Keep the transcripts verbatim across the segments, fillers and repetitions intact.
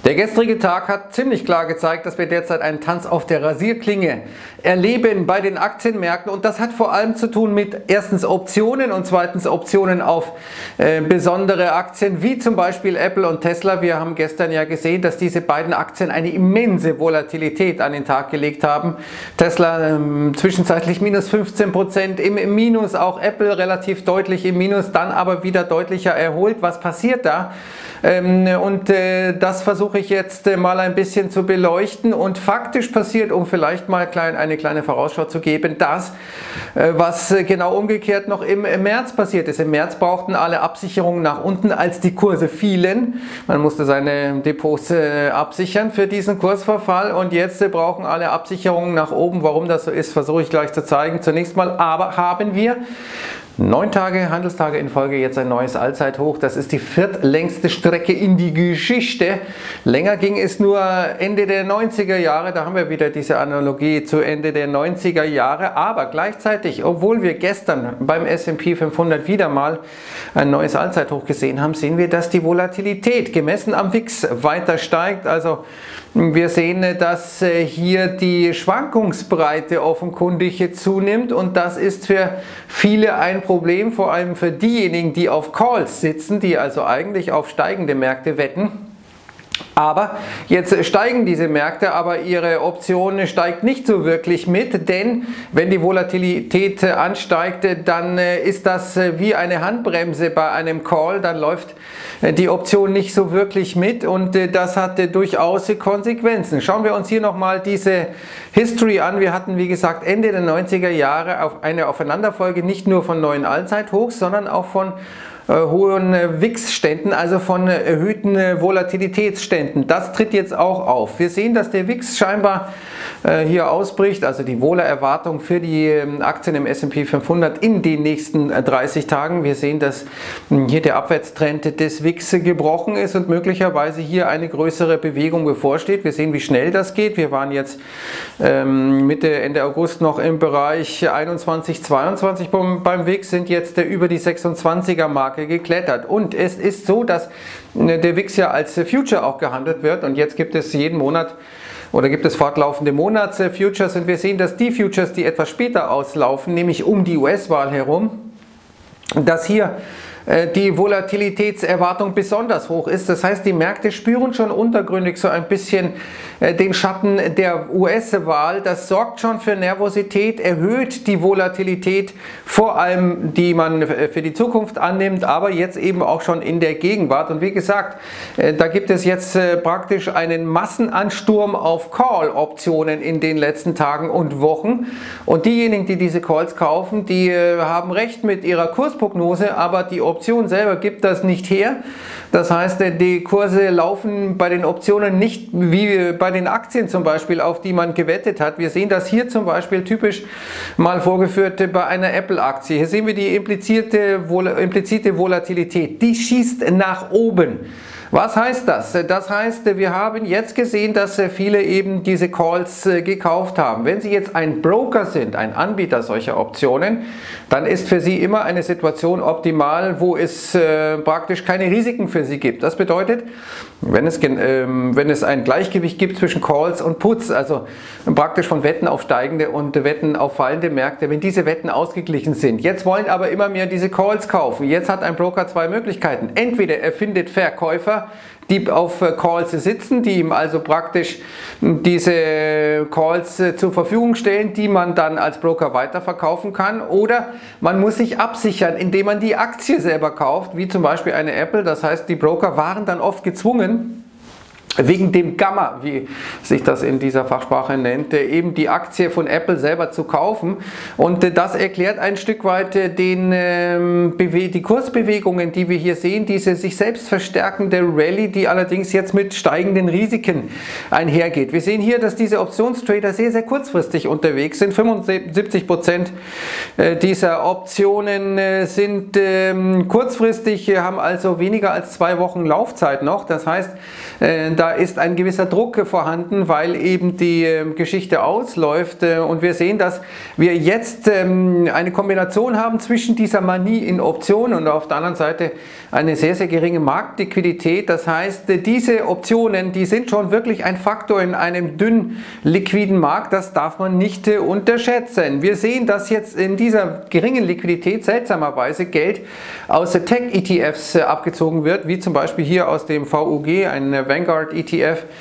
Der gestrige Tag hat ziemlich klar gezeigt, dass wir derzeit einen Tanz auf der Rasierklinge erleben bei den Aktienmärkten, und das hat vor allem zu tun mit erstens Optionen und zweitens Optionen auf äh, besondere Aktien wie zum Beispiel Apple und Tesla. Wir haben gestern ja gesehen, dass diese beiden Aktien eine immense Volatilität an den Tag gelegt haben. Tesla ähm, zwischenzeitlich minus fünfzehn Prozent im, im Minus, auch Apple relativ deutlich im Minus, dann aber wieder deutlicher erholt. Was passiert da? Ähm, und äh, das versuche ich jetzt äh, mal ein bisschen zu beleuchten, und faktisch passiert, um vielleicht mal klein, eine kleine Vorausschau zu geben, das, äh, was äh, genau umgekehrt noch im, im März passiert ist. Im März brauchten alle Absicherungen nach unten, als die Kurse fielen. Man musste seine Depots äh, absichern für diesen Kursverfall, und jetzt äh, brauchen alle Absicherungen nach oben. Warum das so ist, versuche ich gleich zu zeigen. Zunächst mal aber haben wir neun Tage, Handelstage in Folge, jetzt ein neues Allzeithoch. Das ist die viertlängste Strecke in die Geschichte. Länger ging es nur Ende der neunziger Jahre. Da haben wir wieder diese Analogie zu Ende der neunziger Jahre. Aber gleichzeitig, obwohl wir gestern beim S und P fünfhundert wieder mal ein neues Allzeithoch gesehen haben, sehen wir, dass die Volatilität gemessen am W I X weiter steigt. Also wir sehen, dass hier die Schwankungsbreite offenkundig zunimmt, und das ist für viele ein Problem, vor allem für diejenigen, die auf Calls sitzen, die also eigentlich auf steigende Märkte wetten. Aber jetzt steigen diese Märkte, aber ihre Option steigt nicht so wirklich mit, denn wenn die Volatilität ansteigt, dann ist das wie eine Handbremse bei einem Call, dann läuft die Option nicht so wirklich mit, und das hat durchaus Konsequenzen. Schauen wir uns hier nochmal diese History an. Wir hatten, wie gesagt, Ende der neunziger Jahre auf eine Aufeinanderfolge nicht nur von neuen Allzeithochs, sondern auch von hohen W I X-Ständen, also von erhöhten Volatilitätsständen. Das tritt jetzt auch auf. Wir sehen, dass der W I X scheinbar hier ausbricht, also die Wohlerwartung für die Aktien im S und P fünfhundert in den nächsten dreißig Tagen. Wir sehen, dass hier der Abwärtstrend des W I X gebrochen ist und möglicherweise hier eine größere Bewegung bevorsteht. Wir sehen, wie schnell das geht. Wir waren jetzt ähm, Mitte, Ende August noch im Bereich einundzwanzig, zweiundzwanzig beim, beim W I X, sind jetzt über die sechsundzwanziger Marke geklettert. Und es ist so, dass der W I X ja als Future auch gehandelt wird, und jetzt gibt es jeden Monat oder gibt es fortlaufende Monats-Futures, und wir sehen, dass die Futures, die etwas später auslaufen, nämlich um die U S-Wahl herum, dass hier die Volatilitätserwartung besonders hoch ist. Das heißt, die Märkte spüren schon untergründig so ein bisschen den Schatten der U S-Wahl. Das sorgt schon für Nervosität, erhöht die Volatilität, vor allem die man für die Zukunft annimmt, aber jetzt eben auch schon in der Gegenwart. Und wie gesagt, da gibt es jetzt praktisch einen Massenansturm auf Call-Optionen in den letzten Tagen und Wochen. Und diejenigen, die diese Calls kaufen, die haben recht mit ihrer Kursprognose, aber die Option selber gibt das nicht her. Das heißt, die Kurse laufen bei den Optionen nicht wie bei den Aktien zum Beispiel, auf die man gewettet hat. Wir sehen das hier zum Beispiel typisch mal vorgeführt bei einer Apple-Aktie. Hier sehen wir die implizierte, implizite Volatilität. Die schießt nach oben. Was heißt das? Das heißt, wir haben jetzt gesehen, dass viele eben diese Calls gekauft haben. Wenn Sie jetzt ein Broker sind, ein Anbieter solcher Optionen, dann ist für Sie immer eine Situation optimal, wo es äh, praktisch keine Risiken für Sie gibt. Das bedeutet, wenn es, äh, wenn es ein Gleichgewicht gibt zwischen Calls und Puts, also praktisch von Wetten auf steigende und Wetten auf fallende Märkte, wenn diese Wetten ausgeglichen sind. Jetzt wollen aber immer mehr diese Calls kaufen. Jetzt hat ein Broker zwei Möglichkeiten. Entweder er findet Verkäufer, die auf Calls sitzen, die ihm also praktisch diese Calls zur Verfügung stellen, die man dann als Broker weiterverkaufen kann, oder man muss sich absichern, indem man die Aktie selber kauft, wie zum Beispiel eine Apple. Das heißt, die Broker waren dann oft gezwungen, wegen dem Gamma, wie sich das in dieser Fachsprache nennt, eben die Aktie von Apple selber zu kaufen. Und das erklärt ein Stück weit den, die Kursbewegungen, die wir hier sehen, diese sich selbst verstärkende Rallye, die allerdings jetzt mit steigenden Risiken einhergeht. Wir sehen hier, dass diese Optionstrader sehr, sehr kurzfristig unterwegs sind. fünfundsiebzig Prozent dieser Optionen sind kurzfristig, haben also weniger als zwei Wochen Laufzeit noch. Das heißt, Da ist ein gewisser Druck vorhanden, weil eben die Geschichte ausläuft. Und wir sehen, dass wir jetzt eine Kombination haben zwischen dieser Manie in Optionen und auf der anderen Seite eine sehr, sehr geringe Marktliquidität. Das heißt, diese Optionen, die sind schon wirklich ein Faktor in einem dünn liquiden Markt. Das darf man nicht unterschätzen. Wir sehen, dass jetzt in dieser geringen Liquidität seltsamerweise Geld aus Tech-E T Fs abgezogen wird, wie zum Beispiel hier aus dem V U G, ein Vanguard E T F,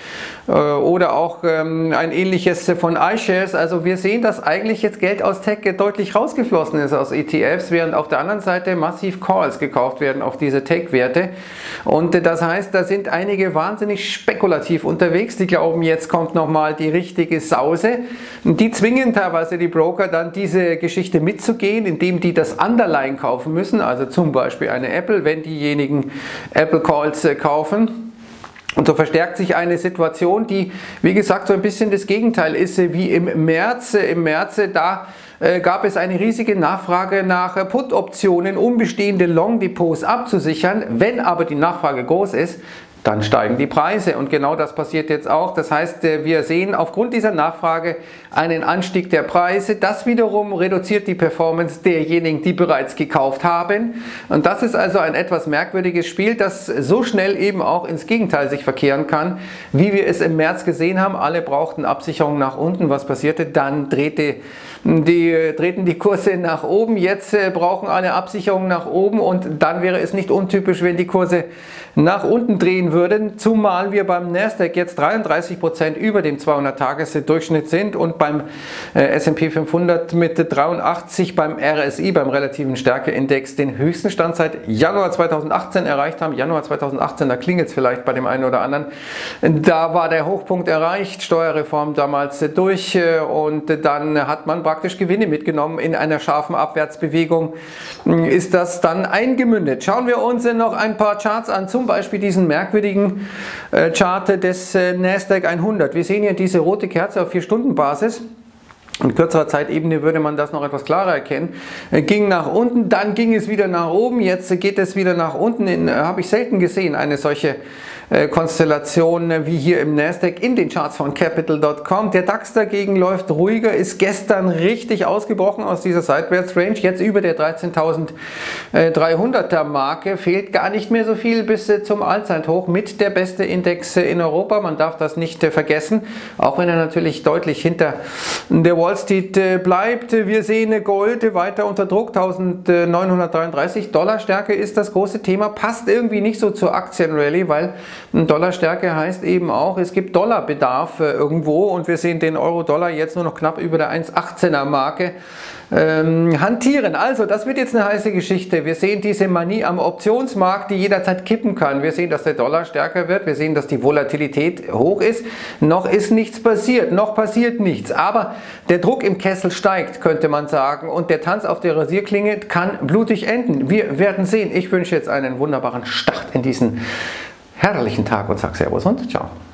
oder auch ähm, ein ähnliches von iShares. Also wir sehen, dass eigentlich jetzt Geld aus Tech deutlich rausgeflossen ist aus E T Fs, während auf der anderen Seite massiv Calls gekauft werden auf diese Tech-Werte. Und äh, das heißt, da sind einige wahnsinnig spekulativ unterwegs, die glauben, jetzt kommt nochmal die richtige Sause. Und die zwingen teilweise die Broker dann diese Geschichte mitzugehen, indem die das Underlying kaufen müssen, also zum Beispiel eine Apple, wenn diejenigen Apple Calls äh, kaufen. Und so verstärkt sich eine Situation, die, wie gesagt, so ein bisschen das Gegenteil ist wie im März. Im März, da äh, gab es eine riesige Nachfrage nach äh, Put-Optionen, um bestehende Long-Depots abzusichern. Wenn aber die Nachfrage groß ist, dann steigen die Preise und genau das passiert jetzt auch. Das heißt, wir sehen aufgrund dieser Nachfrage einen Anstieg der Preise. Das wiederum reduziert die Performance derjenigen, die bereits gekauft haben. Und das ist also ein etwas merkwürdiges Spiel, das so schnell eben auch ins Gegenteil sich verkehren kann, wie wir es im März gesehen haben. Alle brauchten Absicherung nach unten. Was passierte? Dann drehte die, drehten die Kurse nach oben. Jetzt brauchen alle Absicherung nach oben und dann wäre es nicht untypisch, wenn die Kurse nach unten drehen würden, zumal wir beim Nasdaq jetzt dreiunddreißig Prozent über dem zweihundert-Tages-Durchschnitt sind und beim äh, S und P fünfhundert mit dreiundachtzig, beim R S I, beim relativen Stärkeindex, den höchsten Stand seit Januar zweitausendachtzehn erreicht haben. Januar zweitausendachtzehn, da klingelt es vielleicht bei dem einen oder anderen. Da war der Hochpunkt erreicht, Steuerreform damals durch äh, und dann hat man praktisch Gewinne mitgenommen in einer scharfen Abwärtsbewegung. Ist das dann eingemündet? Schauen wir uns noch ein paar Charts an, zum Beispiel diesen merkwürdigen äh, Chart des äh, Nasdaq hundert. Wir sehen hier diese rote Kerze auf vier Stunden Basis. In kürzerer Zeitebene würde man das noch etwas klarer erkennen. Äh, ging nach unten, dann ging es wieder nach oben, jetzt äh, geht es wieder nach unten. Äh, Habe ich selten gesehen, eine solche äh, Konstellation äh, wie hier im Nasdaq in den Charts von Capital Punkt com. Der DAX dagegen läuft ruhiger, ist gestern richtig ausgebrochen aus dieser Seitwärtsrange, jetzt über der dreizehntausenddreihunderter Marke, fehlt gar nicht mehr so viel bis äh, zum Allzeithoch mit der beste Index äh, in Europa. Man darf das nicht äh, vergessen, auch wenn er natürlich deutlich hinter der Wall Street bleibt. Wir sehen Gold weiter unter Druck, eintausendneunhundertdreiunddreißig Dollar Stärke ist das große Thema, passt irgendwie nicht so zur Aktienrallye, weil Dollarstärke heißt eben auch, es gibt Dollarbedarf irgendwo und wir sehen den Euro-Dollar jetzt nur noch knapp über der eins Komma achtzehner Marke ähm, hantieren. Also das wird jetzt eine heiße Geschichte. Wir sehen diese Manie am Optionsmarkt, die jederzeit kippen kann. Wir sehen, dass der Dollar stärker wird. Wir sehen, dass die Volatilität hoch ist. Noch ist nichts passiert. Noch passiert nichts. Aber der Druck im Kessel steigt, könnte man sagen. Und der Tanz auf der Rasierklinge kann blutig enden. Wir werden sehen. Ich wünsche jetzt einen wunderbaren Start in diesen herrlichen Tag und sage Servus und ciao.